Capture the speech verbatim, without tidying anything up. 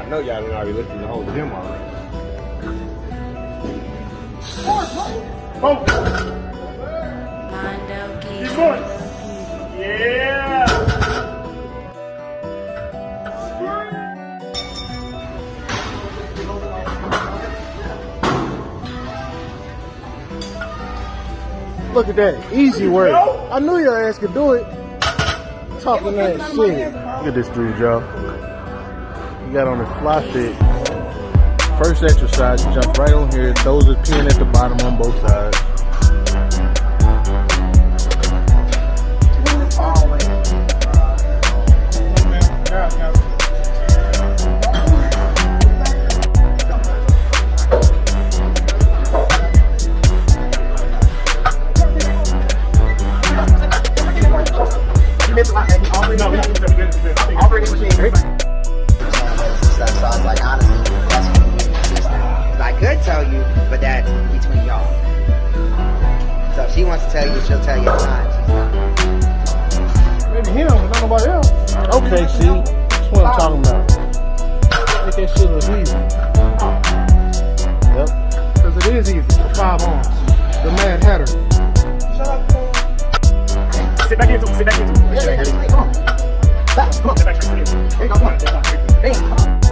I know y'all didn't already lifted the whole gym already. Oh! Keep going! Yeah! Look at that. Easy work. I knew your ass could do it. Talking that shit. Look at this dude, y'all. He got on his fly fit. First exercise, he jumps right on here, throws a pin at the bottom on both sides. But that's between y'all. So if she wants to tell you, she'll tell you. It's not. Maybe him, but not nobody else. Okay, see, that's what I'm talking about. Make that shit look easy. Yep. Because it is easy for five arms. The Mad Hatter. Shut up, Cole. Sit back into it. Sit back into it. Come on. Back. Come on. Sit back. Sit back. Here you go. Come on. Hey.